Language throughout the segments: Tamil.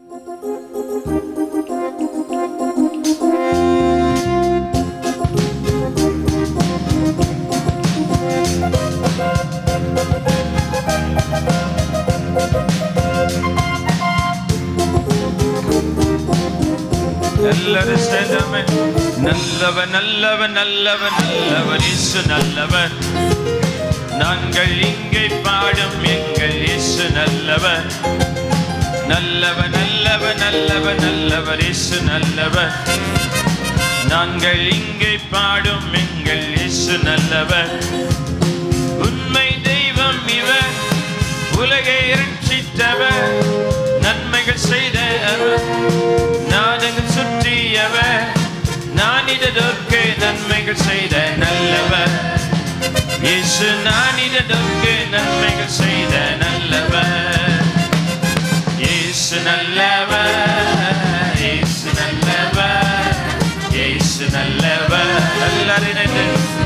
நல்லவர் செல்லமே நல்லவர் நல்லவர் நல்லவர் நல்லவர் இயேசு நல்லவர். நாங்கள் இங்கே பாடும் எங்கள் இயேசு நல்லவர். நல்லவர் நல்லவர் நல்லவர் நல்லவர் இயேசு நல்லவர். நாங்கள் இங்கே பாடும் எங்கள் இயேசு நல்லவர். உண்மை தெய்வம் இவர், உலகை இரட்சித்தவர், நன்மைகள் செய்தவர், நாடகம் சுற்றியவர், நானிடதோர்க்கு நன்மைகள் செய்த நல்லவர். இயேசு நானிடதோர்க்கு நன்மைகள் செய்த நல்லவர். இயேசு நல்லவர், இயேசு நல்லவர், இயேசு நல்லவர். எல்லாரும் இணைந்து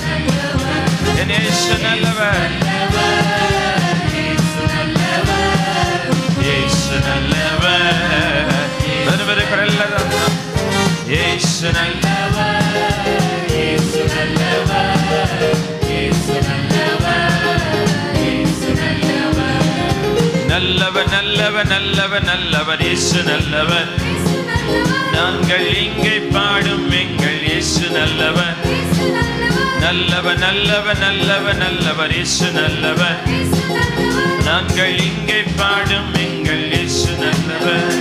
இயேசு நல்லவர், இயேசு நல்லவர். வருவது குரல்லதான் இயேசு நல்லவர், இயேசு நல்லவர், இயேசு நல்லவர், இயேசு நல்லவர். நல்லவர் நல்லவர் நல்லவர் நல்லவர் இயேசு நல்லவர். நாங்கள் இங்கே பாடும் எங்கள் இயேசு நல்லவர். நல்லவர் நல்லவர் நல்லவர் நல்லவர் இயேசு நல்லவர். நாங்கள் இங்கே பாடும் எங்கள் இயேசு நல்லவர்.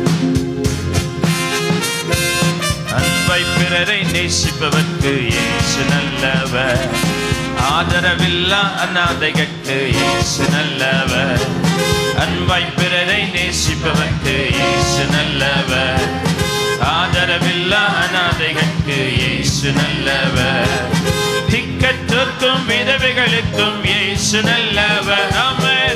அன்பை பிறரை நேசிப்பவர்க்கு இயேசு நல்லவர். ஆதரவில்லா அநாதைகளுக்கு இயேசு நல்லவர். அன்பை பிறரை நேசிப்பவர்க்கு இயேசு நல்லவர். ஆதரவில்லா அநாதைகளுக்கு இயேசு நல்லவர். திக்கற்றோர்க்கும் விதவைகளுக்கும் இயேசு நல்லவர். ஆமென்.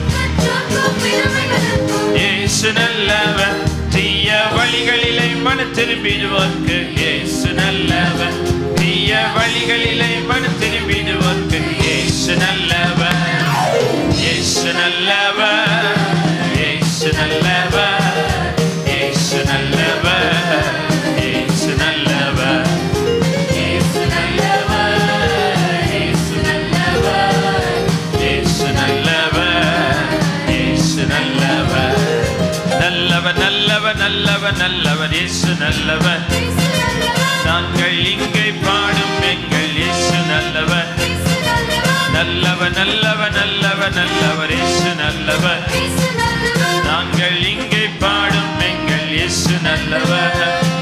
இயேசு நல்லவர். தீய வழிகளிலே மனம் திரும்பிடுவோர்க்கு இயேசு நல்லவர். தீய வழிகளிலே மனம் திரும்பிடுவோர்க்கு இயேசு நல்லவர். இயேசு நல்லவர், இயேசு நல்லவர், இயேசு நல்லவர், இயேசு நல்லவர், இயேசு நல்லவர், இயேசு நல்லவர், இயேசு நல்லவர், இயேசு நல்லவர். நல்லவர் நல்லவர் நல்லவர் நல்லவர் இயேசு நல்லவர். நாங்கள் இங்கே பாடும் எங்கள் இயேசு நல்லவர். நல்லவர் நல்லவர் நல்லவர் நல்லவர் இயேசு நல்லவர். நாங்கள் இங்கே பாடும் எங்கள் இயேசு நல்லவர்.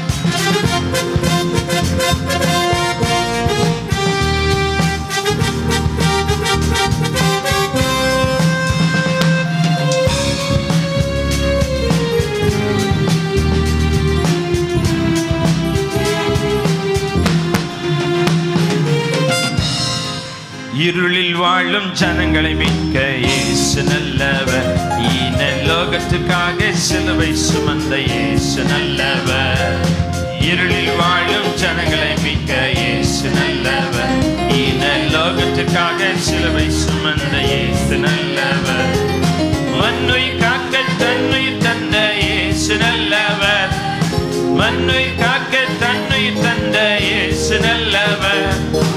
இருளில் வாழும் ஜனங்களை மீட்க இயேசு நல்லவர். ஈன லோகத்துக்காக சிலுவை சுமந்த இயேசு நல்லவர். இருளில் வாழும் ஜனங்களை மீட்க இயேசு நல்லவர். ஈன லோகத்துக்காக சிலுவை சுமந்த இயேசு நல்லவர். மண்ணுயிர் காக்க தன்னுயிர் தந்த இயேசு நல்லவர். மண்ணுயிர் காக்க தன்னுயிர் தந்த இயேசு நல்லவர்.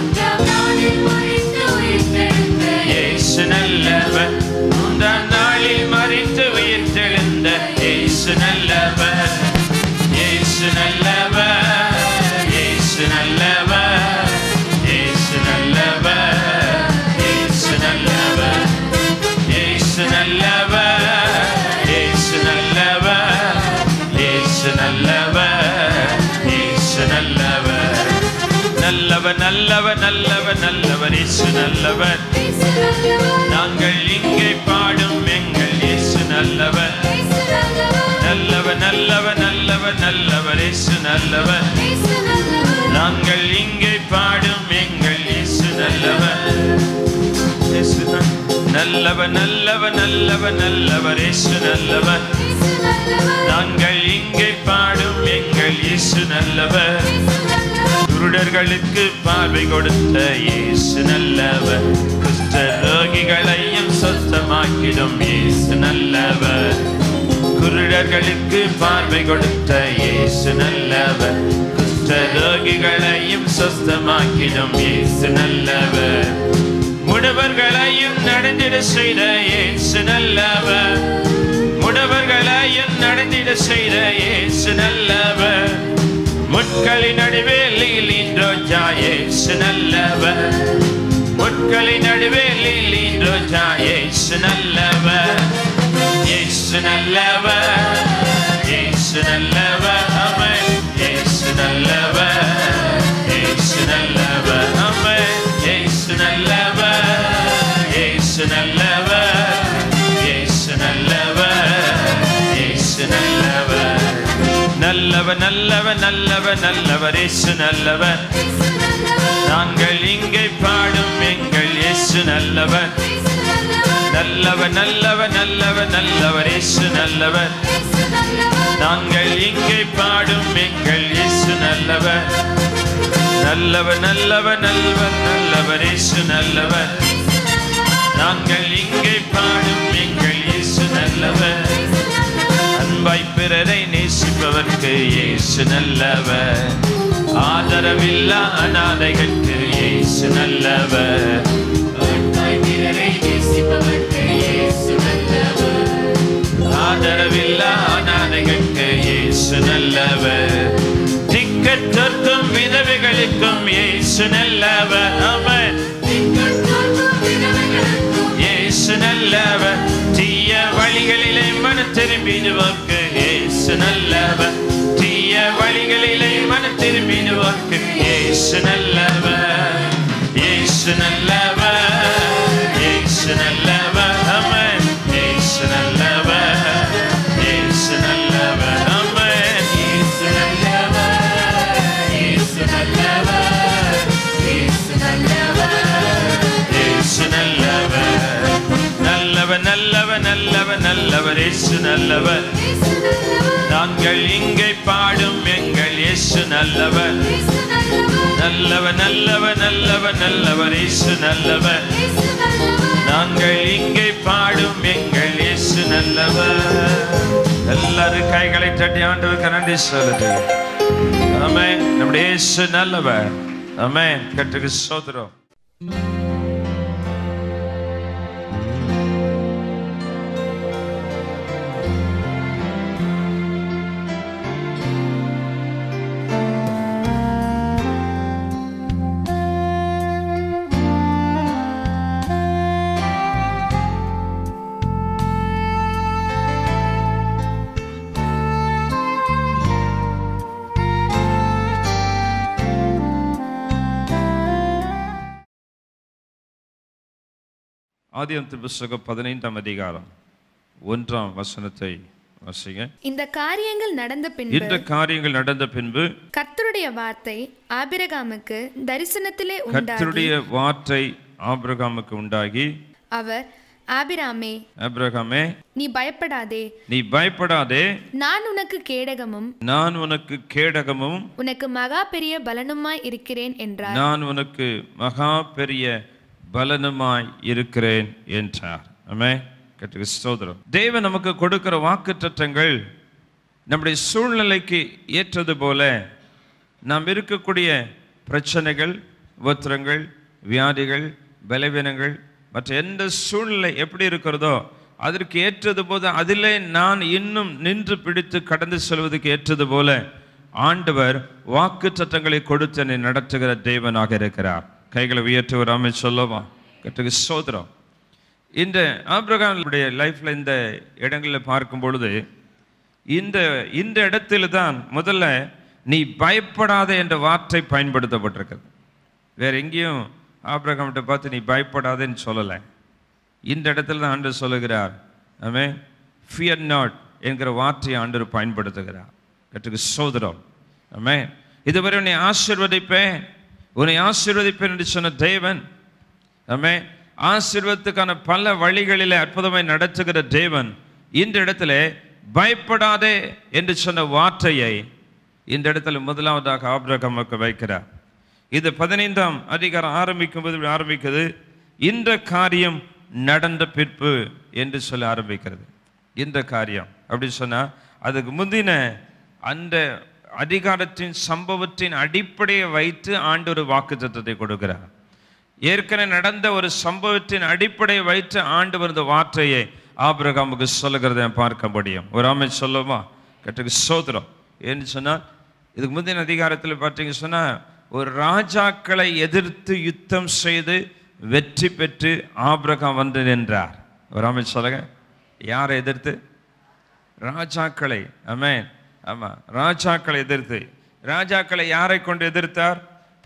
இயேசு நல்லவர். மூன்றாம் நாளில் மரித்து உயிர்த்தெழுந்த இயேசு நல்லவர். இயேசு நல்லவர், இயேசு நல்லவர், இயேசு நல்லவர், இயேசு நல்லவர், இயேசு நல்லவர், இயேசு நல்லவர், இயேசு நல்லவர், இயேசு நல்லவர். நல்லவர் நல்லவர் நல்லவர் நல்லவர் இயேசு நல்லவர். நாங்கள் இங்கே பாடும் எங்கள் இயேசு நல்லவர். நல்லவர் நல்லவர் நல்லவர் நல்லவர் இயேசு நல்லவர். நாங்கள் இங்கே பாடும் எங்கள் இயேசு நல்லவர். நல்லவர் நல்லவர் நல்லவர் நல்லவர் இயேசு நல்லவர். நாங்கள் இங்கே பாடும் எங்கள் இயேசு நல்லவர். குருடர்களுக்கு பார்வை கொடுத்த இயேசு நல்லவர். குஷ்ட ரோகிகளையும் சொந்தமாக்கிடும் இயேசு நல்லவர். குருடர்களுக்கு பார்வை கொடுத்த இயேசு நல்லவர். குஷ்டரோகிகளையும் சொஸ்தமாக்கிடும் இயேசு நல்லவர். முடவர்களையும் நடந்திட செய்த இயேசு நல்லவர். முடவர்களையும் நடந்திட செய்த இயேசு நல்லவர். முட்களின் நடுவே லீலின் ரோஜா இயேசு நல்லவர். முட்களின் நடுவே லீலின் ரோஜா இயேசு நல்லவர். இயேசு நல்லவர். இயேசு நல்லவர். ஆமென். இயேசு நல்லவர். இயேசு நல்லவர். ஆமென். இயேசு நல்லவர். இயேசு நல்லவர். இயேசு நல்லவர். இயேசு நல்லவர். நல்லவர் நல்லவர் நல்லவர் நல்லவர் இயேசு நல்லவர். நாங்கள் இங்கே பாடும் எங்கள் இயேசு நல்லவர். நல்லவர் நல்லவர் நல்லவர் நல்லவர் இயேசு நல்லவர். நாங்கள் இங்கே பாடும் எங்கள் இயேசு நல்லவர். நல்லவர் நல்லவர் நல்லவர் நல்லவர் இயேசு நல்லவர். நாங்கள் இங்கே பாடும் எங்கள் இயேசு நல்லவர். அன்பாய் பிறரை நேசிப்பவர்க்கு இயேசு நல்லவர். ஆதரவில்லா அநாதைகளுக்கு இயேசு நல்லவர். அன்பாய் பிறரை நேசிப்பவர்க்கு இயேசு நல்லவர். ஆதரவில்லா அநாதைகளுக்கு இயேசு நல்லவர். திக்கற்றோர்க்கும் விதவைகளுக்கும் இயேசு நல்லவர். ஆமென். இயேசு நல்லவர். தீய வழிகளிலே மனம் திரும்பிடுவோர்க்கு இயேசு நல்லவர். தீய வழிகளிலே மனம் திரும்பிடுவோர்க்கு இயேசு நல்லவர். இயேசு நல்லவர். இயேசு நல்லவர். ஆமென். இயேசு நல்லவர். இயேசு நல்லவர். ஆமென். இயேசு நல்லவர். இயேசு நல்லவர். இயேசு நல்லவர். இயேசு நல்லவர். நல்லவர் நல்லவர் நல்லவர் நல்லவர் இயேசு நல்லவர். நாங்கள் இங்கே பாடும் எங்கள் இயேசு நல்லவர். நல்லவர் நல்லவர் நல்லவர் நல்லவர் இயேசு நல்லவர். நாங்கள் இங்கே பாடும் எங்கள் இயேசு நல்லவர். எல்லாரும் கைகளை தட்டி ஆண்டவருக்கு நன்றி சொல்லுங்க. ஆமென். நம்முடைய இயேசு நல்லவர். ஆமென். கர்த்தருக்கு ஸ்தோத்திரம். ஆதியாகமத்தின் புத்தகம் 15ஆம் அதிகாரம் 1ஆம் வசனத்தை வாசிங்க. இந்த காரியங்கள் நடந்த பின்பு கர்த்தருடைய வார்த்தை ஆபிரகாமுக்கு உண்டாகி அவர் ஆபிரகாமே நீ பயப்படாதே நான் உனக்கு கேடகமும் உனக்கு மகா பெரிய பலனுமாய் இருக்கிறேன் என்றார். நான் உனக்கு மகா பெரிய பலனுமாய் இருக்கிறேன் என்றார். ஆமென். கர்த்தருக்கு ஸ்தோத்திரம். தேவன் நமக்கு கொடுக்கிற வாக்குத்தத்தங்கள் நம்முடைய சூழ்நிலைக்கு ஏற்றது போல நாம் இருக்கக்கூடிய பிரச்சனைகள், உபத்திரங்கள், வியாதிகள், பலவீனங்கள் மற்ற எந்த சூழ்நிலை எப்படி இருக்கிறதோ அதற்கு ஏற்றது போது அதிலே நான் இன்னும் நின்று பிடித்து கடந்து செல்வதற்கு ஏற்றது போல ஆண்டவர் வாக்குத்தத்தங்களை கொடுத்து என்னை நடத்துகிற தேவனாக இருக்கிறார். கைகளை உயர்த்துவர். ஆமென் சொல்லுவா. கர்த்தருக்கு ஸ்தோத்திரம். இந்த ஆபிரகாமுடைய லைஃப்ல இந்த இடங்களில் பார்க்கும் பொழுது இந்த இடத்துல தான் முதல்ல நீ பயப்படாத என்ற வார்த்தை பயன்படுத்தப்பட்டிருக்கிறது. வேற எங்கேயும் ஆபிரகாம்கிட்ட பார்த்து நீ பயப்படாதேன்னு சொல்லலை. இந்த இடத்துல தான் ஆண்டவர் சொல்லுகிறார். ஆமென். ஃபியர் நாட் என்கிற வார்த்தையை ஆண்டவர் பயன்படுத்துகிறார். கர்த்தருக்கு ஸ்தோத்திரம். ஆமென். இதுவரை உன்னை ஆசீர்வதிப்பேன் என்று சொன்ன தேவன், ஆமென், ஆசீர்வாதத்துக்கான பல வழிகளில் அற்புதமாய் நடத்துகிற தேவன் இந்த இடத்துல பயப்படாதே என்று சொன்ன வார்த்தையை இந்த இடத்துல முதலாவதாக ஆபிரகாமுக்கு வைக்கிறார். இது 15ஆம் அதிகாரம் ஆரம்பிக்குது. இந்த காரியம் நடந்த பிற்பு என்று சொல்லி ஆரம்பிக்கிறது. இந்த காரியம் அப்படி சொன்னா அதுக்கு முந்தின அந்த அதிகாரத்தின் சம்பவத்தின் அடிப்படையை வைத்து ஆண்டவர் வாக்குத்தத்தத்தை கொடுக்கிறார். ஏற்கனவே நடந்த ஒரு சம்பவத்தின் அடிப்படையை வைத்து ஆண்டவர் இந்த வார்த்தையை ஆபிரகாமுக்கு சொல்லுகிறத பார்க்க முடியும். ஒரு ஆமை சொல்லுமா? கட்டுக்கு ஸ்தோத்திரம். ஏன்னு சொன்னால் இதுக்கு முந்தின அதிகாரத்தில் பார்த்தீங்க சொன்னால் ஒரு ராஜாக்களை எதிர்த்து யுத்தம் செய்து வெற்றி பெற்று ஆபிரகாம் வந்து நின்றார். ஒரு ஆமை சொல்லுங்க. யாரை எதிர்த்து? ராஜாக்களை. ஆமென். ஆமா, ராஜாக்களை எதிர்த்து. ராஜாக்களை யாரை கொண்டு எதிர்த்தார்?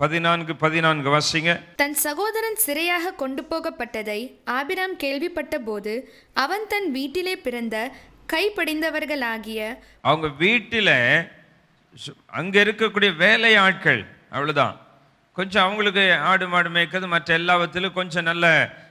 14 வாசிங்க. தன் சகோதரன் சிறையாக கொண்டு போகப்பட்டதை ஆபிராம் கேள்விப்பட்ட போது அவன் தன் வீட்டிலே பிறந்த கைப்படிந்தவர்களாகிய அவங்க வீட்டில் அங்க இருக்கக்கூடிய வேலையாட்கள், அவ்வளவுதான், கொஞ்சம் அவங்களுக்கு ஆடு மாடு மேய்க்கிறது மற்ற எல்லாவற்றிலும் கொஞ்சம் நல்ல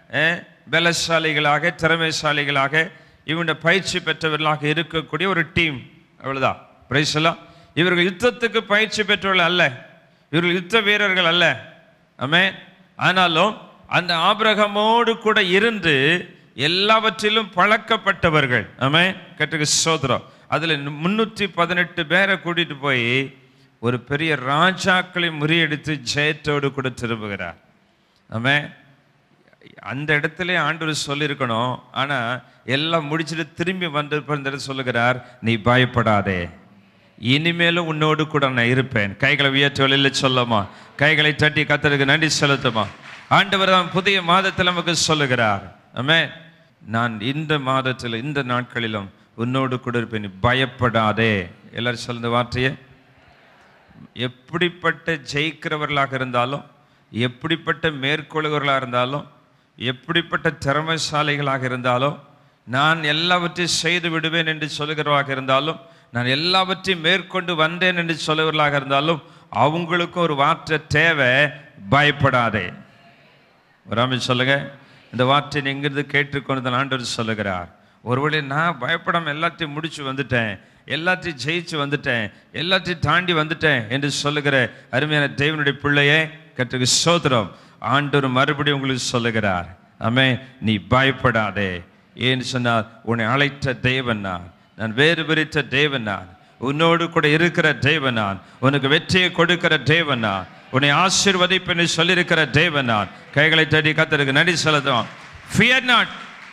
பலசாலிகளாக திறமைசாலிகளாக இவங்க பயிற்சி பெற்றவர்களாக இருக்கக்கூடிய ஒரு டீம், அவ்வளவுதான். பிரைஸ் எல்லாம். இவர்கள் யுத்தத்துக்கு பயிற்சி பெற்றவர்கள் அல்ல, இவர்கள் யுத்த வீரர்கள் அல்ல. ஆமென். ஆனாலும் அந்த ஆபிரகாமோடு கூட இருந்து எல்லாவற்றிலும் பழக்கப்பட்டவர்கள். ஆமென். கர்த்தருக்கு ஸ்தோத்திரம். அதுல 318 பேரை கூட்டிட்டு போய் ஒரு பெரிய ராஜாக்களை முறியடித்து ஜெயத்தோடு கூட திரும்புகிறார். ஆமென். அந்த இடத்துல ஆண்டவர் சொல்லியிருக்கணும். ஆனா எல்லாம் முடிச்சுட்டு திரும்பி வந்து சொல்லுகிறார், நீ பயப்படாதே, இனிமேலும் உன்னோடு கூட நான் இருப்பேன். கைகளை உயர்த்தி வழியில் சொல்லமா, கைகளை தட்டி கர்த்தருக்கு நன்றி செலுத்துமா. ஆண்டவர் தான் புதிய மாதத்தில் நமக்கு சொல்லுகிறார். ஆமென். நான் இந்த மாதத்தில் இந்த நாட்களிலும் உன்னோடு கூட இருப்பேன், நீ பயப்படாதே. எல்லாரும் சொல்லுங்க வார்த்தையே. எப்படிப்பட்ட ஜெயிக்கிறவர்களாக இருந்தாலும், எப்படிப்பட்ட மேற்கொள்கிறவர்களாக இருந்தாலும், எப்படிப்பட்ட திறமைசாலிகளாக இருந்தாலும், நான் எல்லாவற்றையும் செய்து விடுவேன் என்று சொல்லுகிறவர்களாக இருந்தாலும், நான் எல்லாவற்றையும் மேற்கொண்டு வந்தேன் என்று சொல்லுவர்களாக இருந்தாலும், அவங்களுக்கு ஒரு வார்த்தை தேவை, பயப்படாதே. ராமி சொல்லுங்க. இந்த வார்த்தை எங்கிருந்து கேட்டுக்கொண்டு ஆண்டவர் சொல்லுகிறார். ஒருவேளை நான் பயப்படாமல் எல்லாத்தையும் முடிச்சு வந்துட்டேன், எல்லாத்தையும் ஜெயிச்சு வந்துட்டேன், எல்லாத்தையும் தாண்டி வந்துட்டேன் என்று சொல்லுகிற அருமையான தேவனுடைய பிள்ளையே, கர்த்தருக்கு ஸ்தோத்திரம். ஆண்டவர் மறுபடியும் உங்களுக்கு சொல்லுகிறார், ஆமென், நீ பயப்படாதே. ஏன்னு சொன்னால் உன்னை அழைத்த தேவன் நான் வேறு பிரித்த தேவன் உன்னோடு கூட இருக்கிற தேவன் உனக்கு வெற்றியை கொடுக்கிற தேவன் உன்னை ஆசீர்வதிப்பேன்னு சொல்லியிருக்கிற தேவன் கைகளை தட்டி கர்த்தருக்கு நன்றி செலுத்துவோம். Fear not.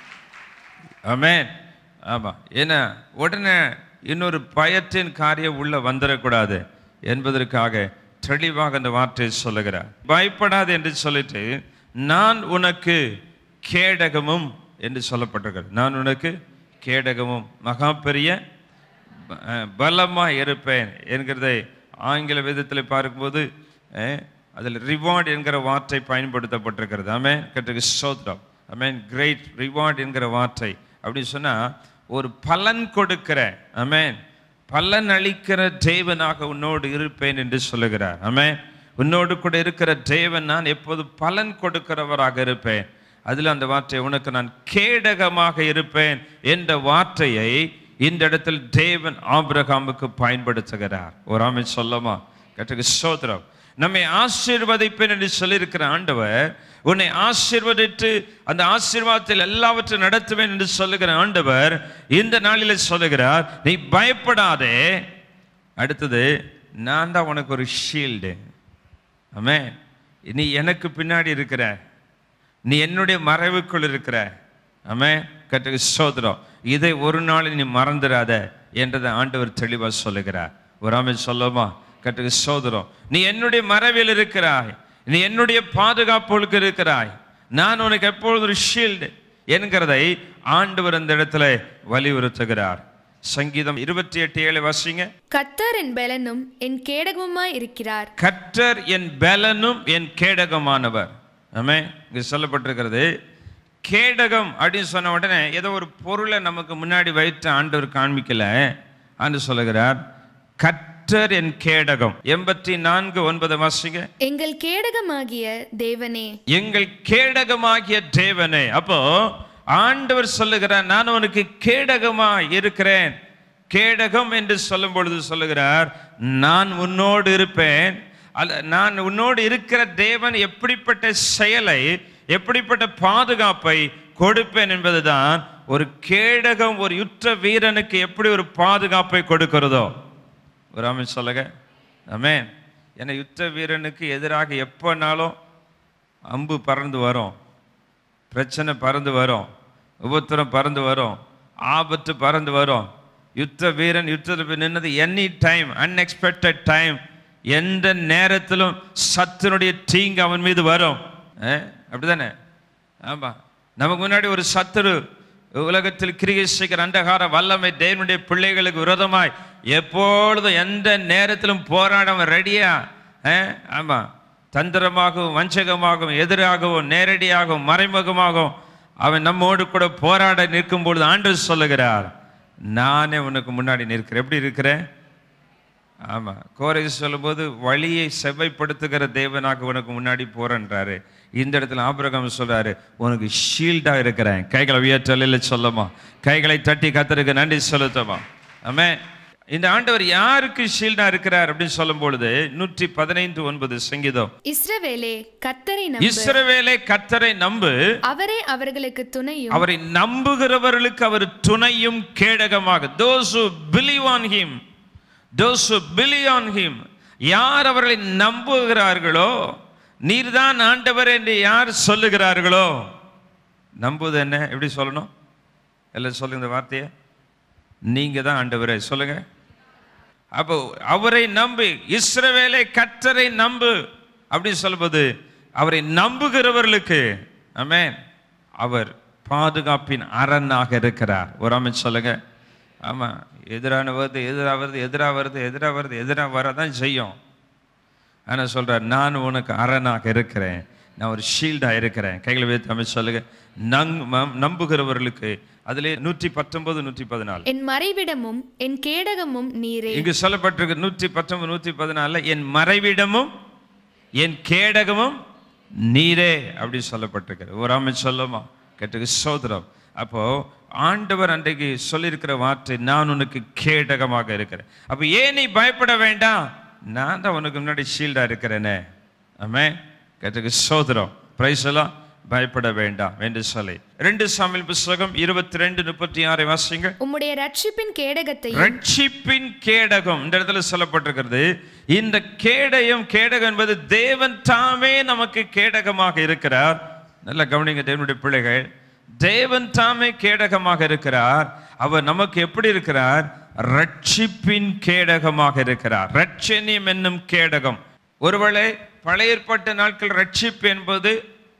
ஆமென். ஆமா, ஏன்னா உடனே இன்னொரு பயத்தின் காரியம் உள்ள வந்துடக்கூடாது என்பதற்காக தெளிவாக அந்த வார்த்தையை சொல்லுகிறார். பயப்படாது என்று சொல்லிட்டு நான் உனக்கு கேடகமும் என்று சொல்லப்பட்டிருக்கிறது. நான் உனக்கு கேடகமும் மகா பெரிய பலமாக இருப்பேன் என்கிறதை ஆங்கில வேதத்தில் பார்க்கும்போது அதில் ரிவார்டு என்கிற வார்த்தை பயன்படுத்தப்பட்டிருக்கிறது. ஆமென். கர்த்தருக்கு ஸ்தோத்திரம். ஆமென். கிரேட் ரிவார்டு என்கிற வார்த்தை அப்படின்னு சொன்னால் ஒரு பலன் கொடுக்கிற, ஆமென், பலன் அளிக்கிற தேவனாக உன்னோடு இருப்பேன் என்று சொல்லுகிறார். ஆமென். உன்னோடு கூட இருக்கிற தேவன் நான் எப்போது பலன் கொடுக்கிறவராக இருப்பேன். அதில் அந்த வார்த்தை உனக்கு நான் கேடகமாக இருப்பேன் என்ற வார்த்தையை இந்த இடத்தில் தேவன் ஆபிரகாமுக்கு பயன்படுத்துகிறார். ஒரு ஆமென் சொல்லமா. கர்த்தருக்கு ஸ்தோத்திரம். நம்மை ஆசீர்வதிப்பேன் என்று சொல்லியிருக்கிற ஆண்டவர் உன்னை ஆசீர்வதித்து அந்த ஆசீர்வாதத்தில் எல்லாவற்றையும் நடத்துவேன் என்று சொல்லுகிற ஆண்டவர் இந்த நாளில் சொல்லுகிறார், நீ பயப்படாதே. அடுத்தது, நான் தான் உனக்கு ஒரு ஷீல்டு. ஆமென். நீ எனக்கு பின்னாடி இருக்கிற, நீ என்னுடைய மறைவுக்குள் இருக்கிற. ஆமென். கர்த்தருக்கு ஸ்தோத்திரம். இதை ஒரு நாள் நீ மறந்துடாத என்றதை ஆண்டவர் தெளிவாக சொல்லுகிறார். ஒரு ஆமென் சொல்லுமா. கர்த்தருக்கு ஸ்தோத்திரம். நீ என்னுடைய மறைவில் இருக்கிறாய், நீ என்னுடைய பாதுகாப்புக்கு இருக்கிறாய், நான் உனக்கு எப்பொழுது ஒரு ஷீல்டு என்கிறதை ஆண்டவர் அந்த இடத்துல வலியுறுத்துகிறார். சங்கீதம் 28:7 வாசிங்க. கர்த்தர் என் பலனும் என் கேடகமுமாய் இருக்கிறார். கர்த்தர் என் பலனும் என் கேடகமானவர். ஆமென். இங்க சொல்லப்பட்டிருக்கிறது கேடகம் அப்படின்னு சொன்ன உடனே ஏதோ ஒரு பொருளை நமக்கு முன்னாடி வைத்து ஆண்டவர் காண்பிக்கல. ஆண்டு சொல்லுகிறார், கர்த்தர் என் கேடகம். 84:9 வாசிங்க. எங்கள் கேடகமாகிய தேவனே. எங்கள் கேடகமாகிய தேவனே. அப்போ ஆண்டவர் சொல்லுகிறார், நான் உனக்கு கேடகமா இருக்கிறேன். கேடகம் என்று சொல்லும் பொழுது சொல்லுகிறார், நான் உன்னோடு இருப்பேன். நான் உன்னோடு இருக்கிற தேவன் எப்படிப்பட்ட செயலை, எப்படிப்பட்ட பாதுகாப்பை கொடுப்பேன் என்பதுதான் ஒரு கேடகம் ஒரு யுத்த வீரனுக்கு எப்படி ஒரு பாதுகாப்பை கொடுக்கிறதோ, ஒரு ஆமென் சொல்லுங்க. ஆமென். ஏன்னா யுத்த வீரனுக்கு எதிராக எப்போனாலும் அம்பு பறந்து வரும், பிரச்சனை பறந்து வரும், உபத்திரம் பறந்து வரும், ஆபத்து பறந்து வரும். யுத்த வீரன் யுத்தத்தில் நின்னது எனி டைம், அன்எக்ஸ்பெக்டட் டைம், எந்த நேரத்திலும் சத்துனுடைய தீங்கு அவன் மீது வரும். அப்படிதானே? ஆமாம். நமக்கு முன்னாடி ஒரு சத்துரு உலகத்தில் கிரியை செய்கிற அந்தகார வல்லமை தேவனுடைய பிள்ளைகளுக்கு விரோதமாய் எப்பொழுதும் எந்த நேரத்திலும் போராட ரெடியா. ஆமாம். தந்திரமாகவும் வஞ்சகமாகவும் எதிராகவும் நேரடியாகவும் மறைமுகமாகவும் அவன் நம்மோடு கூட போராட நிற்கும் பொழுது ஆண்டவர் சொல்லுகிறார், நானே உனக்கு முன்னாடி நிற்கிறேன். எப்படி இருக்கிறேன்? ஆமாம். கோரேஸ் சொல்லும்போது வழியை செவ்வைப்படுத்துகிற தேவனாக உனக்கு முன்னாடி போறேன்றாரு. இந்த இடத்துல ஆபிரகாம் சொல்றாரு, உனக்கு ஷீல்டா இருக்கிறேன். கைகளை உயர்த்தல சொல்லமா, கைகளை தட்டி கர்த்தருக்கு நன்றி செலுத்தமா. ஆமென். இந்த ஆண்டவர் யாருக்கு ஷீல்டா இருக்கிறார் அப்படின்னு சொல்லும் பொழுது 115:9 சங்கீதம், இஸ்ரவேலே கர்த்தரை நம்பு, இஸ்ரவேலே கர்த்தரை நம்பு, அவரே அவர்களுக்கு துணையும், அவரை நம்புகிறவர்களுக்கு அவர் துணையும் கேடகமாக. those who believe on him, those who believe on him, யார் அவர்களை நம்புகிறார்களோ, நீர்தான் ஆண்டவர் என்று யார் சொல்லுகிறார்களோ, நம்புவது என்ன, எப்படி சொல்லணும்? எல்லாம் சொல்லுங்க இந்த வார்த்தையை. நீங்க தான் ஆண்டவரே சொல்லுங்க. அப்போ அவரை நம்பு, இஸ்ரவேலை கர்த்தரை நம்பு அப்படி சொல்வது அவரை நம்புகிறவர்களுக்கு ஆமென் அவர் பாதுகாப்பின் அரணாக இருக்கிறார். ஒரு ஆமென் சொல்லுங்க. ஆமா. எதிரான வருது எதிராக வருது எதிராக வருது எதிராக வருது எதிராக வரதான் செய்யும். ஆனால் சொல்றார், நான் உனக்கு அரணாக இருக்கிறேன், நான் ஒரு ஷீல்டா இருக்கிறேன். கைகளை வைத்து அமைச்சு சொல்லுங்க. நம்புகிறவர்களுக்கு. அதிலே 119 114 என் மறைவிடமும் என் கேடகமும் நீரே. இங்கு சொல்லப்பட்டிருக்கு 119 114 என் மறைவிடமும் என் கேடகமும் நீரே அப்படி சொல்லப்பட்டிருக்கு. ஒரு ஆமென் சொல்லுமா? கேட்டுக்கு சோதரம். அப்போ ஆண்டவர் அன்றைக்கு சொல்லியிருக்கிற வார்த்தை, நான் உனக்கு கேடகமாக இருக்கிறேன். அப்போ ஏன் நீ பயப்பட வேண்டாம், நான் தான் உனக்கு முன்னாடி ஷீல்டா இருக்கிறேனே. ஆமென். கேட்டுக்கு சோதரம். பிரைஸ் எல்லாம் பயப்பட வேண்டாம் என்று சொல்லி 2 சாமுவேல் புத்தகம் 22:36 வாசிங்க. உம்முடைய ரட்சிப்பின் கேடகத்தையும், ரட்சிப்பின் கேடகம் இந்த இடத்துல சொல்லப்பட்டிருக்கிறது. இந்த கேடகம் என்பது தேவன் தாமே நமக்கு கேடகமாக இருக்கிறார். நல்ல கவனிங்க தேவனுடைய பிள்ளைகள், தேவன் தாமே கேடகமாக இருக்கிறார். அவர் நமக்கு எப்படி இருக்கிறார்? ரட்சிப்பின் கேடகமாக இருக்கிறார். ரட்சணியம் என்னும் கேடகம். ஒருவேளை பழைய ஏற்பாட்டு நாட்கள் ரட்சிப்பு என்பது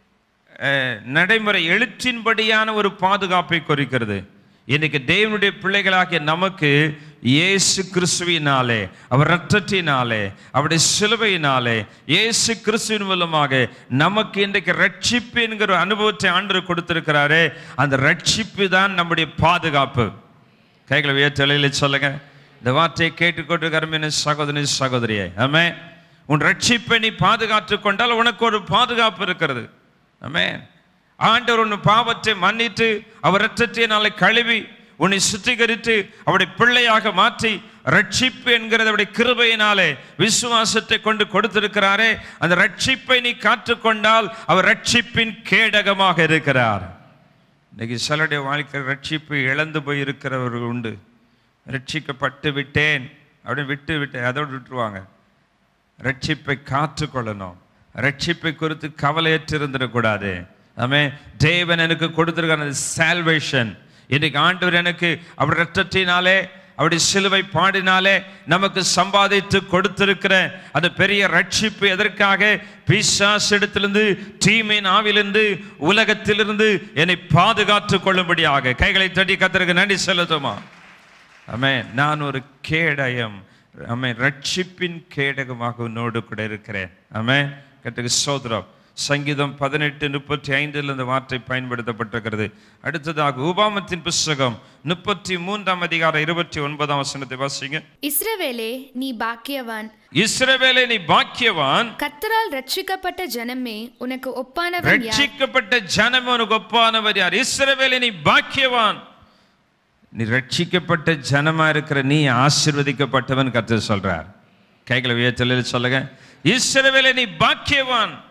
நடைமுறை எழுத்தின்படியான ஒரு பாதுகாப்பை குறிக்கிறது. இன்னைக்கு தேவனுடைய பிள்ளைகளாகிய நமக்கு இயேசு கிறிஸ்துவினாலே, அவர் இரத்தத்தினாலே, அவருடைய சிலுவையினாலே, இயேசு கிறிஸ்துவின் மூலமாக நமக்கு இன்றைக்கு ரட்சிப்பு என்கிற அனுபவத்தை ஆண்டவர் கொடுத்திருக்கிறாரே, அந்த ரட்சிப்பு தான் நம்முடைய பாதுகாப்பு. கைகளை உயர்த்தி சொல்லுங்க. இந்த வார்த்தையை கேட்டுக்கொண்டிருக்கிற சகோதரி சகோதரியே, ஆமென். உன் ரட்சிப்பை நீ பாதுகாத்துக் கொண்டால் உனக்கு ஒரு பாதுகாப்பு இருக்கிறது. ஆமென். ஆண்டவர் உன் பாவத்தை மன்னித்து அவர் இரத்தத்தினாலே கழுவி உன்னை சுத்திகரித்து அவருடைய பிள்ளையாக மாற்றி ரட்சிப்பு என்கிறது அவருடைய கிருபையினாலே விசுவாசத்தை கொண்டு கொடுத்திருக்கிறாரே, அந்த ரட்சிப்பை நீ காத்துக்கொண்டால் அவர் ரட்சிப்பின் கேடகமாக இருக்கிறார். இன்னைக்கு சிலருடைய வாழ்க்கை ரட்சிப்பு இழந்து போய் இருக்கிறவர்கள் உண்டு. ரட்சிக்கப்பட்டு விட்டேன் அப்படின்னு விட்டேன் அதோடு விட்டுருவாங்க. ரட்சிப்பை காத்துக்கொள்ளணும். ரட்சிப்பை குறித்து கவலையற்று இருந்துடக்கூடாது. ஆமென். தேவன் எனக்கு கொடுத்திருக்கிற சால்வேஷன், இன்னைக்கு ஆண்டவர் எனக்கு அவர் இரத்தத்தினாலே அவருடைய சிலுவை பாடினாலே நமக்கு சம்பாதித்து கொடுத்திருக்கிற அந்த பெரிய ரட்சிப்பு எதற்காக? பிசாசிடத்திலிருந்து, தீமையின் ஆவிலிருந்து, உலகத்திலிருந்து என்னை பாதுகாத்து கொள்ளும்படியாக. கைகளை தட்டி கர்த்தருக்கு நன்றி செலுத்துமா. ஆமென். நான் ஒரு கேடயம், ஆமென், ரட்சிப்பின் கேடகமாக உன்னோடு கூட இருக்கிறேன். ஆமென். கர்த்தருக்கு ஸ்தோத்திரம். சங்கீதம் 18:35 இந்த வார்த்தை பயன்படுத்தப்பட்டிருக்கிறது. அடுத்ததாக உபாமத்தின் புத்தகம் 33 அதிகாரம் 29 வசனத்தை வாசிங்க. இஸ்ரவேலே நீ பாக்கியவான், இஸ்ரவேலே நீ பாக்கியவான், கர்த்தரால் ரட்சிக்கப்பட்ட ஜனமே உனக்கு ஒப்பானவர் யார்? ரட்சிக்கப்பட்ட ஜனமே உனக்கு ஒப்பானவர் யார்? இஸ்ரவேலே நீ பாக்கியவான். நீ ரட்சிக்கப்பட்ட ஜனமா இருக்கிற நீ ஆசீர்வதிக்கப்பட்டவன் கர்த்தர் சொல்றார். கைகளை உயர்த்தி சொல்லுங்க. இஸ்ரவேலே நீ பாக்கியவான்.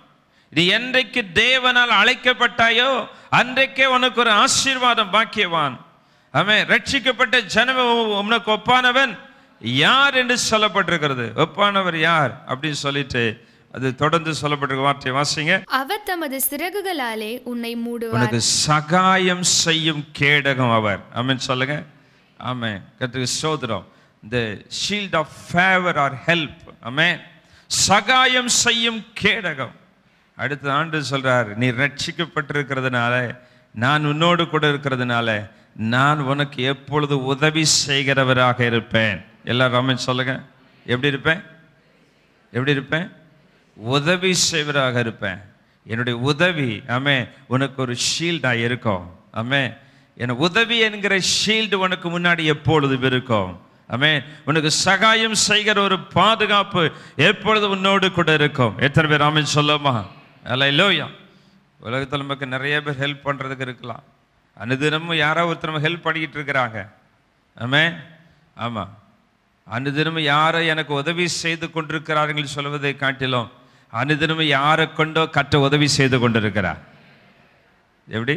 நீ என்றைக்கு தேவனால் அழைக்கப்பட்டாயோ அன்றைக்கே உனக்கு ஒரு ஆசீர்வாதம். பாக்கியவான். ஆமென். ரட்சிக்கப்பட்ட ஜனம் உனக்கு ஒப்பானவன் யார் என்று சொல்லப்பட்டிருக்கிறது. ஒப்பானவர் யார் அப்படின்னு சொல்லிட்டு அது தொடர்ந்து சொல்லப்பட்டிருக்க வார்த்தை வாசிங்க. அவர் தமது சிறகுகளாலே உன்னை மூடுவார். உனக்கு சகாயம் செய்யும் கேடகம் அவர். ஆமென் சொல்லுங்க. ஆமென். கர்த்தருக்கு ஸ்தோத்திரம். the shield of favor or help. ஆமென். சகாயம் செய்யும் கேடகம். அடுத்த ஆண்டு சொல்றார், நீ ரட்சிக்கப்பட்டிருக்கிறதுனால, நான் உன்னோடு கூட இருக்கிறதுனால நான் உனக்கு எப்பொழுது உதவி செய்கிறவராக இருப்பேன். எல்லாரும் ஆமென் சொல்லுங்க. எப்படி இருப்பேன்? எப்படி இருப்பேன்? உதவி செய்வராக இருப்பேன். என்னுடைய உதவி ஆமென் உனக்கு ஒரு ஷீல்டா இருக்கும். ஆமென். என் உதவி என்கிற ஷீல்டு உனக்கு முன்னாடி எப்பொழுதும் இருக்கும். ஆமென். உனக்கு சகாயம் செய்கிற ஒரு பாதுகாப்பு எப்பொழுது உன்னோடு கூட இருக்கும். எத்தனை பேர் ஆமென் சொல்லுமா? அல்லேலூயா. உலகத்தில் நமக்கு நிறைய பேர் ஹெல்ப் பண்ணுறதுக்கு இருக்கலாம். அனுதினமும் யாரோ ஒருத்தர் ஹெல்ப் பண்ணிக்கிட்டு இருக்கிறாங்க. ஆமென். ஆமாம். அனுதினமும் யாரை எனக்கு உதவி செய்து கொண்டிருக்கிறார்கள் சொல்வதை காட்டிலும் அனுதினமும் யாரை கொண்டோ கற்ற உதவி செய்து கொண்டிருக்கிறார். எப்படி?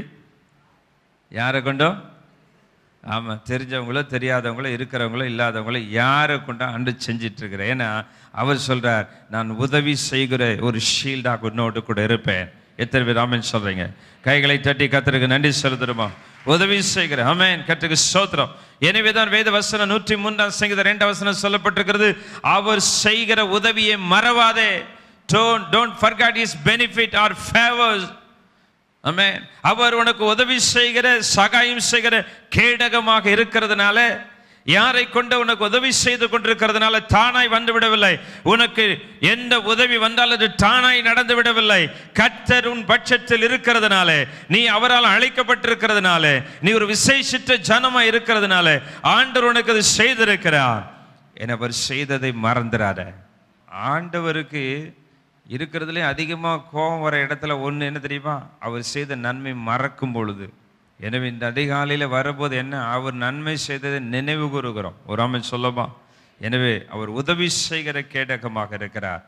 யாரை கொண்டோ? ஆமாம். தெரிஞ்சவங்களோ தெரியாதவங்களோ இருக்கிறவங்களோ இல்லாதவங்களோ யாரை கொண்டோ அன்று செஞ்சிட்டு இருக்கிறேன். ஏன்னா அவர் சொல்றார், நான் உதவி செய்கிற ஒரு ஷீல்டாக உன்னோடு கூட இருப்பேன். எத்தனை பேர் ஆமென் சொல்றீங்க? கைகளை தட்டி கர்த்தருக்கு நன்றி செலுத்துறோமா? உதவி செய்கிற. ஆமென். கர்த்தருக்கு ஸ்தோத்திரம். எனவேதான் வேத வசனம் 103 சங்கீதம் 2 வசனம் சொல்லப்பட்டிருக்கிறது, அவர் செய்கிற உதவியை மறவாதே. Don't forget his benefit or favors. ஆமென். அவர் உனக்கு உதவி செய்கிற சகாயம் செய்கிற கேடகமாக இருக்கிறதுனால, யாரை கொண்டு உனக்கு உதவி செய்து கொண்டிருக்கிறதுனால தானாய் வந்து விடவில்லை. உனக்கு எந்த உதவி வந்தால் அது தானாய் நடந்து விடவில்லை. கர்த்தர் உன் பட்சத்தில் இருக்கிறதுனால, நீ அவரால் அழைக்கப்பட்டிருக்கிறதுனால, நீ ஒரு விசேஷித்த ஜனமா இருக்கிறதுனால ஆண்டவர் உனக்கு அது செய்திருக்கிறார். என அவர் செய்ததை மறந்துடாத. ஆண்டவருக்கு இருக்கிறதுலே அதிகமாக கோபம் வர இடத்துல ஒன்று என்ன தெரியுமா? அவர் செய்த நன்மை மறக்கும் பொழுது. எனவே இந்த அதிகாலையில் வரும்போது என்ன, அவர் நன்மை செய்ததை நினைவு கூறுகிறோம். ஒரு ஆமென் சொல்லமா? எனவே அவர் உதவி செய்கிற கேடகமாக இருக்கிறார்.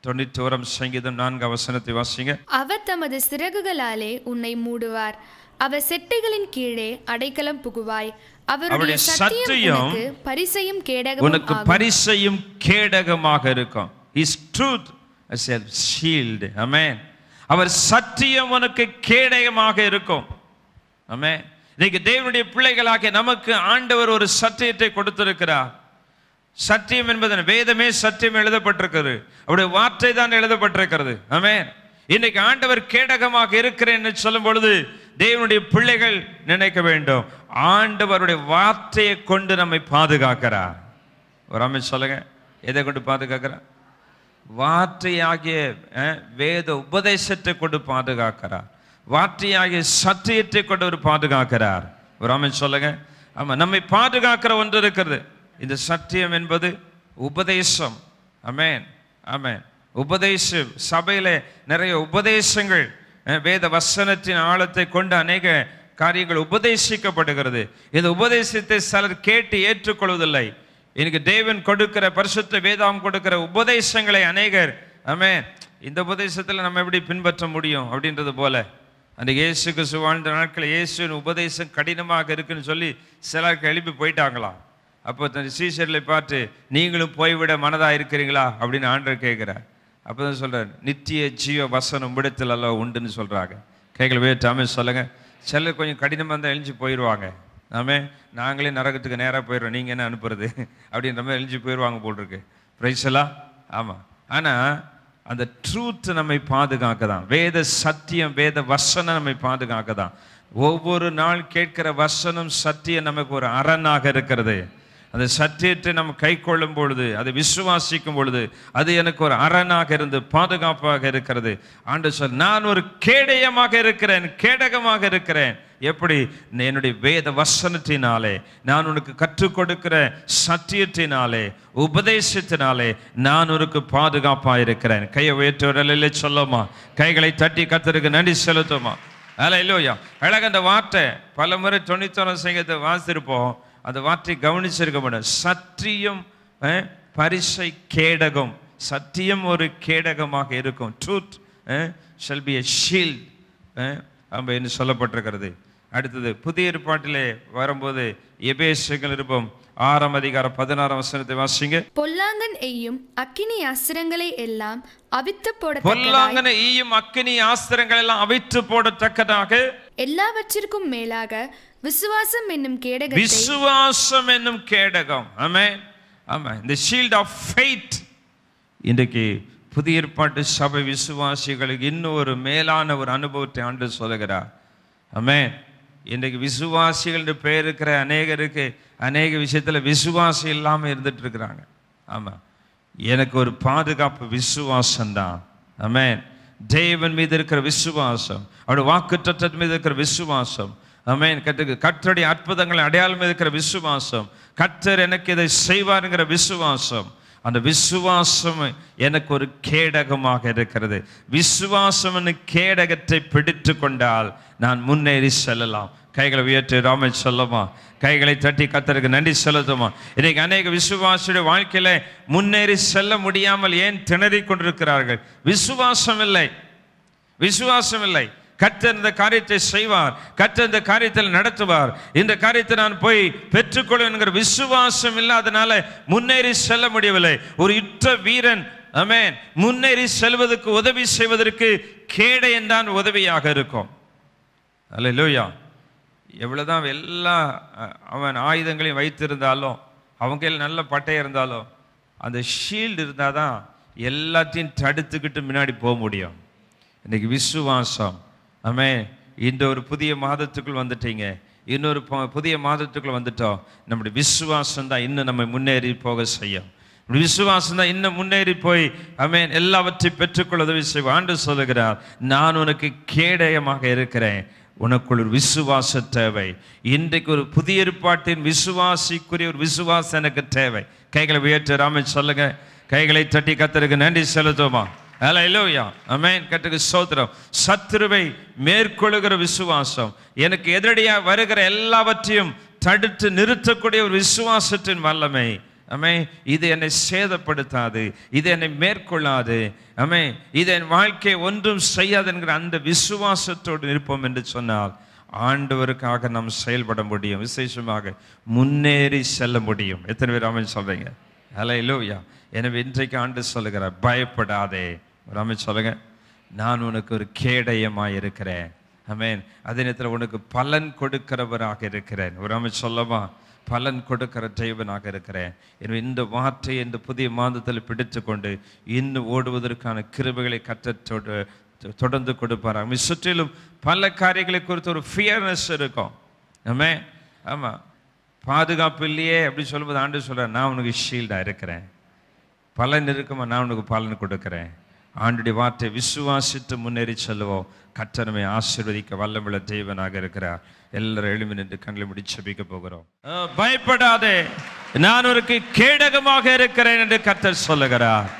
91 சங்கீதம் 4 வசனத்தை வாசிங்க. அவர் தமது சிறகுகளாலே உன்னை மூடுவார். அவர் செட்டைகளின் கீழே அடைக்கலம் புகுவாய். அவருடைய சத்தியம் பரிசையும் கேடகமும் உனக்கு பரிசையும் கேடகமாக இருக்கும். His truth as a shield. ஆமென். அவர் சத்தியம் உனக்கு கேடகமாக இருக்கும். ஆமென். இன்னைக்கு தேவனுடைய பிள்ளைகளாகிய நமக்கு ஆண்டவர் ஒரு சத்தியத்தை கொடுத்திருக்கிறார். சத்தியம் என்பது வேதமே சத்தியம் எழுதப்பட்டிருக்கிறது. அவருடைய வார்த்தை தான் எழுதப்பட்டிருக்கிறது. ஆமென். இன்னைக்கு ஆண்டவர் கேடகமாக இருக்கிறேன் என்று சொல்லும் பொழுது தேவனுடைய பிள்ளைகள் நினைக்க வேண்டும், ஆண்டவருடைய வார்த்தையை கொண்டு நம்மை பாதுகாக்கிறார். ஒரு ஆமென் சொல்லுங்க. எதை கொண்டு பாதுகாக்கிறார்? வார்த்தையாகிய வேத உபதேசத்தை கொண்டு பாதுகாக்கிறார். வார்த்தையாகிய சத்தியத்தை கொண்டு ஒரு பாதுகாக்கிறார். ஒரு ஆமென் சொல்லுங்க. ஆமா, நம்மை பாதுகாக்கிற ஒன்று இருக்கிறது. இந்த சத்தியம் என்பது உபதேசம். ஆமென். ஆமென். உபதேசம். சபையில நிறைய உபதேசங்கள், வேத வசனத்தின் ஆழத்தை கொண்டு அநேக காரியங்கள் உபதேசிக்கப்படுகிறது. இந்த உபதேசத்தை சிலர் கேட்டு ஏற்றுக்கொள்வதில்லை. எனக்கு தேவன் கொடுக்கிற பரிசுத்த வேதாம் கொடுக்கிற உபதேசங்களை அநேகர் ஆமென் இந்த உபதேசத்தில் நம்ம எப்படி பின்பற்ற முடியும் அப்படின்றது போல, அந்த இயேசு கிறிஸ்து வாழ்ந்த நாட்களில் இயேசுவின் உபதேசம் கடினமாக இருக்குன்னு சொல்லி சிலருக்கு எழுப்பி போயிட்டாங்களாம். அப்போ தன் சீஷர்களை பார்த்து, நீங்களும் போய்விட மனதாக இருக்கிறீங்களா அப்படின்னு ஆண்டவர் கேட்குறார். அப்போ தான் சொல்கிறார், நித்திய ஜீவ வசனம் உம்மிடத்தில் அல்ல உண்டுன்னு சொல்கிறாங்க. கைகளை வேட்டாமே சொல்லுங்க. சிலர் கொஞ்சம் கடினமாக இருந்தால் எழுஞ்சி போயிடுவாங்க. நாங்களே நரகத்துக்கு நேராக போயிடுறோம், நீங்கள் என்ன அனுப்புறது அப்படின்ற மாதிரி எழுஞ்சி போயிடுவாங்க போட்டிருக்கு. பிரைஸெல்லாம். ஆமாம். ஆனால் அந்த ட்ரூத் நம்மை பாதுகாக்க தான். வேத சத்தியம், வேத வசனம் நம்மை பாதுகாக்க தான். ஒவ்வொரு நாள் கேட்கிற வசனம் சத்தியம் நமக்கு ஒரு அரணாக இருக்கிறது. அந்த சத்தியத்தை நம்ம கை கொள்ளும் பொழுது, அதை விசுவாசிக்கும் பொழுது, அது எனக்கு ஒரு அரணாக இருந்து பாதுகாப்பாக இருக்கிறது. ஆண்டு சொல், நான் ஒரு கேடயமாக இருக்கிறேன், கேடகமாக இருக்கிறேன். எப்படி? என்னுடைய வேத வசனத்தினாலே, நான் உனக்கு கற்றுக் கொடுக்கிற சத்தியத்தினாலே, உபதேசத்தினாலே நான் உனக்கு பாதுகாப்பாக இருக்கிறேன். கையை உயர்த்துவதில்லை சொல்லுமா? கைகளை தட்டி கர்த்தருக்கு நன்றி செலுத்துமா? அல்லேலூயா. அழகு அந்த வார்த்தை பல முறை 91 சங்கீதத்தை வாசித்திருப்போம். அந்த வார்த்தை கவனிச்சிருக்க மாட்டோம். சத்தியம் பரிசை கேடகம். சத்தியம் ஒரு கேடகமாக இருக்கும். Truth shall be a shield என்று சொல்லப்பட்டிருக்கிறது. அடுத்தது புதிய ஏற்பாட்டிலே வரும்போது எபேசியர்கள் இருப்போம் 6ஆம் அதிகாரம் 16ஆம் வசனத்தை வாசிங்க. பொல்லாங்கன் எய்யும் அக்கினி அஸ்திரங்களை எல்லாம் அவித்து போட பொல்லாங்கன் எய்யும் அக்கினி அஸ்திரங்கள் எல்லாம் அவித்து போடத்தக்கதாக எல்லாவற்றிற்கும் மேலாக விசுவாசம் என்னும் கேடகத்தை விசுவாசம் என்னும் கேடகம். ஆமென். ஆமென். the shield of faith. இன்றைக்கு புதிய ஏற்பாட்டு சபை விசுவாசிகளுக்கு இன்னும் ஒரு மேலான ஒரு அனுபவத்தை ஆண்டு சொல்லுகிறார். ஆமென். இன்றைக்கு விசுவாசிகள் என்று பெயர் இருக்கிற அநேகருக்கு அநேக விஷயத்தில் விசுவாசம் இல்லாமல் இருந்துட்டு இருக்கிறாங்க. ஆமாம், எனக்கு ஒரு பாதுகாப்பு விசுவாசம்தான். ஆமென். தேவன் மீது இருக்கிற விசுவாசம், அவருடைய வாக்குத்தத்தத்தின் மீது இருக்கிற விசுவாசம். ஆமென். கர்த்தருடைய அற்புதங்களை அடையாளம் இருக்கிற விசுவாசம், கர்த்தர் எனக்கு இதை செய்வாருங்கிற விசுவாசம். அந்த விசுவாசம் எனக்கு ஒரு கேடகமாக இருக்கிறது. விசுவாசம் கேடகத்தை பிடித்து கொண்டால் நான் முன்னேறி செல்லலாம். கைகளை உயர்த்தி ராம சொல்லமா, கைகளை தட்டி கர்த்தருக்கு நன்றி செலுத்துமா. இன்னைக்கு அநேக விசுவாசியுடைய வாழ்க்கையில முன்னேறி செல்ல முடியாமல் ஏன் திணறிக் கொண்டிருக்கிறார்கள்? விசுவாசம் இல்லை, விசுவாசம் இல்லை. கர்த்தர் இந்த காரியத்தை செய்வார், கர்த்தர் இந்த காரியத்தில் நடத்துவார், இந்த காரியத்தை நான் போய் பெற்றுக்கொள்வேன் என்கிற விசுவாசம் இல்லாதனால முன்னேறி செல்ல முடியவில்லை. ஒரு யுத்த வீரன் ஆமென் முன்னேறி செல்வதற்கு உதவி செய்வதற்கு கேடயம் தான் உதவியாக இருக்கும். அல்லேலூயா. எவ்வளவுதான் எல்லா அவன் ஆயுதங்களையும் வைத்திருந்தாலும், அவங்க நல்ல பட்டை இருந்தாலும், அந்த ஷீல்டு இருந்தால் தான் எல்லாத்தையும் தடுத்துக்கிட்டு முன்னாடி போக முடியும். இன்னைக்கு விசுவாசம். ஆமென். இந்த ஒரு புதிய மாதத்துக்குள் வந்துட்டீங்க, இன்னொரு புதிய மாதத்துக்குள் வந்துட்டோம். நம்முடைய விசுவாசம் தான் இன்னும் நம்ம முன்னேறி போக செய்யும். விசுவாசம் தான் இன்னும் முன்னேறி போய் ஆமென் எல்லாவற்றையும் பெற்றுக்கொள்ள உதவி செய்வோம். ஆண்டவர் சொல்லுகிறார், நான் உனக்கு கேடயமாக இருக்கிறேன், உனக்குள் ஒரு விசுவாச தேவை. இன்றைக்கு ஒரு புதிய ஏற்பாட்டின் விசுவாசிக்குரிய ஒரு விசுவாசம் எனக்கு தேவை. கைகளை உயர்த்தி ராமன் சொல்லுங்க, கைகளை தட்டி கர்த்தருக்கு நன்றி செலுத்துவோமா. அல்லேலூயா. ஆமென். கர்த்தருக்கு ஸ்தோத்திரம். சத்துருவை மேற்கொள்ளுகிற விசுவாசம், எனக்கு எதிரடியாக வருகிற எல்லாவற்றையும் தடுத்து நிறுத்தக்கூடிய ஒரு விசுவாசத்தின் வல்லமை. ஆமென். இது என்னை சேதப்படுத்தாது, இது என்னை மேற்கொள்ளாது, ஆமென், இது என் வாழ்க்கை ஒன்றும் செய்யாது என்கிற அந்த விசுவாசத்தோடு இருப்போம் என்று சொன்னால் ஆண்டவருக்காக நாம் செயல்பட முடியும், விசேஷமாக முன்னேறி செல்ல முடியும். எத்தனை பேர் ஆமென் சொல்றீங்க? அல்லேலூயா. எனவே இன்றைக்கு ஆண்டவர் சொல்லுகிறார், பயப்படாதே. ஒரு ஆமென் சொல்லுங்க. நான் உனக்கு ஒரு கேடயமாய் இருக்கிறேன். ஆமென். அதே நேரத்தில் உனக்கு பலன் கொடுக்கிறவராக இருக்கிறேன். ஒரு ஆமென் சொல்லமா. பலன் கொடுக்கிற தேவனாக இருக்கிறேன். எனவே இந்த வார்த்தையை இந்த புதிய மாதத்தில் பிடித்து கொண்டு இன்னும் ஓடுவதற்கான கிருபைகளை கர்த்தர் தொடர்ந்து கொடுப்பார். சுற்றிலும் பல காரியங்களை குறித்து ஒரு ஃபியர்னஸ் இருக்கும். ஆமென். ஆமாம், பாதுகாப்பு இல்லையே அப்படி சொல்லும்போது ஆண்டவர் சொல்கிறார், நான் உனக்கு ஷீல்டாக இருக்கிறேன், பலன் இருக்குமா, நான் உனக்கு பலன் கொடுக்குறேன். ஆண்டுடைய வார்த்தை விசுவாசித்து முன்னேறி செல்லுவோம். கர்த்தரை ஆசீர்வதிக்க வல்லமுள்ள தேவனாக இருக்கிறார். எல்லாரும் எழும்பி நின்று கண்களை மூடி ஜெபிக்க போகிறோம். பயப்படாதே, நான் உனக்கு கேடகமாக இருக்கிறேன் என்று கர்த்தர் சொல்லுகிறார்.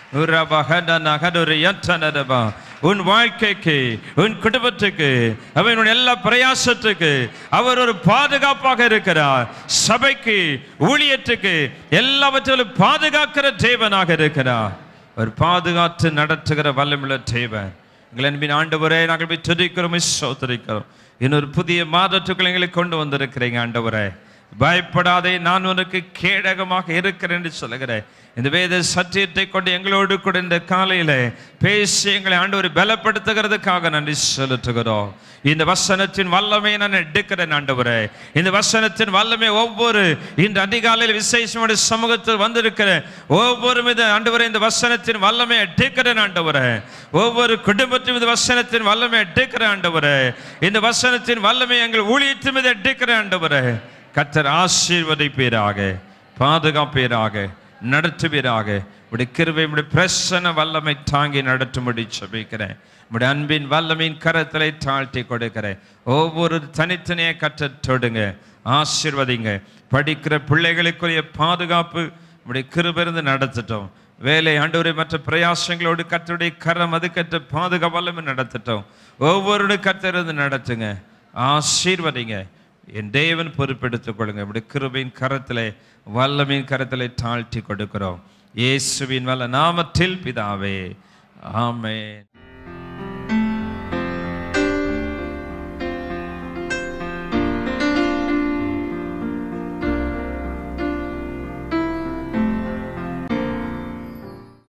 உன் வாழ்க்கைக்கு, உன் குடும்பத்துக்கு, அவனுடைய எல்லா பிரயாசத்துக்கு அவர் ஒரு பாதுகாப்பாக இருக்கிறார். சபைக்கு, ஊழியத்துக்கு எல்லாவற்றிலும் பாதுகாக்கிற தேவனாக இருக்கிறார். ஒரு பாதுகாத்து நடத்துகிற வல்லமுள்ள தேவன். எங்கள் அன்பின் ஆண்டவரே, நாங்கள் போய் துதிக்கிறோம், ஸ்தோத்திரிக்கிறோம். இன்னொரு புதிய மாதத்துக்குள் எங்களை கொண்டு வந்திருக்கிறீங்க ஆண்டவரே. பயப்படாதே, நான் உனக்கு கேடகமாக இருக்கிறேன் என்று சொல்லுகிறேன். இந்த வேத சத்தியத்தை கொண்டு எங்களோடு கூட இந்த காலையில பேசி எங்களை ஆண்டவரை பலப்படுத்துகிறதுக்காக நன்றி செலுத்துகிறோம். இந்த வசனத்தின் வல்லமை நான் எடுக்கிறேன் ஆண்டவரே. இந்த வசனத்தின் வல்லமை ஒவ்வொரு இந்த அதிகாலையில் விசேஷமான சமூகத்தில் வந்திருக்கிற ஒவ்வொரு மீது ஆண்டவரே இந்த வசனத்தின் வல்லமை எடுக்கிறேன் ஆண்டவரே. ஒவ்வொரு குடும்பத்தின் மீது வசனத்தின் வல்லமை எடுக்கிறேன் ஆண்டவரே. இந்த வசனத்தின் வல்லமை எங்கள் ஊழியத்தின் மீது எடுக்கிறேன் ஆண்டவரே. கர்த்தர் ஆசீர்வதிப்பீராக, பாதுகாப்பீராக, நடத்துவீராக. உடைய கிருபை, உடைய பிரசன்ன வல்லமை தாங்கி நடத்தும்படி ஜெபிக்கிறேன். உடைய அன்பின் வல்லமையின் கரத்திலே தாழ்த்தி கொடுக்கிறேன். ஒவ்வொரு தனித்தனியை கர்த்தர் தொடுங்க, ஆசீர்வதிங்க. படிக்கிற பிள்ளைகளுக்குரிய பாதுகாப்பு உடைய கிருபை இருந்து நடத்தட்டும். வேலை ஆண்டவரை மற்ற பிரயாசங்களோடு கர்த்தருடைய கரம் அதுக்கற்ற பாதுகாப்பு வல்லமை நடத்தட்டும். ஒவ்வொரு கர்த்தர் இருந்து நடத்துங்க, ஆசீர்வதிங்க. என் தேவன் பொறுப்பெடுத்துக் கொள்ளுங்க. இப்படி கிருபையின் கரத்திலே, வல்லமையின் கரத்திலே தாழ்த்தி கொடுக்கிறோம். இயேசுவின் வல்ல நாமத்தில் பிதாவே, ஆமென்.